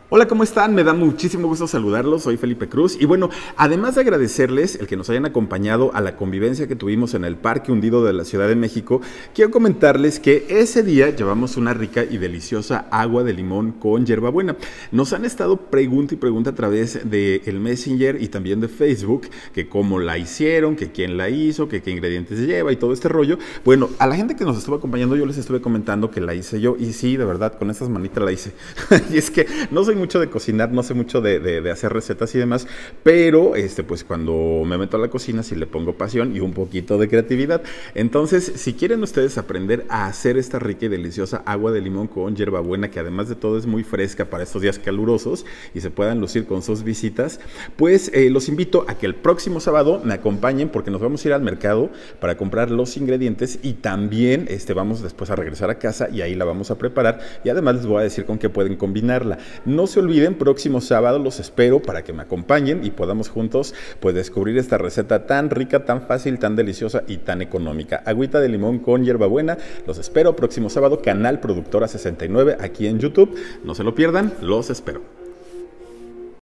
Hola, ¿cómo están? Me da muchísimo gusto saludarlos, soy Felipe Cruz y bueno, además de agradecerles el que nos hayan acompañado a la convivencia que tuvimos en el Parque Hundido de la Ciudad de México, quiero comentarles que ese día llevamos una rica y deliciosa agua de limón con hierbabuena. Nos han estado pregunta y pregunta a través del Messenger y también de Facebook, que cómo la hicieron, que quién la hizo, que qué ingredientes lleva y todo este rollo. Bueno, a la gente que nos estuvo acompañando yo les estuve comentando que la hice yo y sí, de verdad, con estas manitas la hice. Y es que no soy mucho de cocinar, no sé mucho de hacer recetas y demás, pero pues cuando me meto a la cocina sí le pongo pasión y un poquito de creatividad. Entonces, si quieren ustedes aprender a hacer esta rica y deliciosa agua de limón con hierbabuena, que además de todo es muy fresca para estos días calurosos y se puedan lucir con sus visitas, pues los invito a que el próximo sábado me acompañen porque nos vamos a ir al mercado para comprar los ingredientes y también vamos después a regresar a casa y ahí la vamos a preparar y además les voy a decir con qué pueden combinarla. No se olviden, próximo sábado los espero para que me acompañen y podamos juntos pues descubrir esta receta tan rica, tan fácil, tan deliciosa y tan económica. Agüita de limón con hierbabuena, los espero próximo sábado, canal Productora 69 aquí en YouTube. No se lo pierdan, los espero.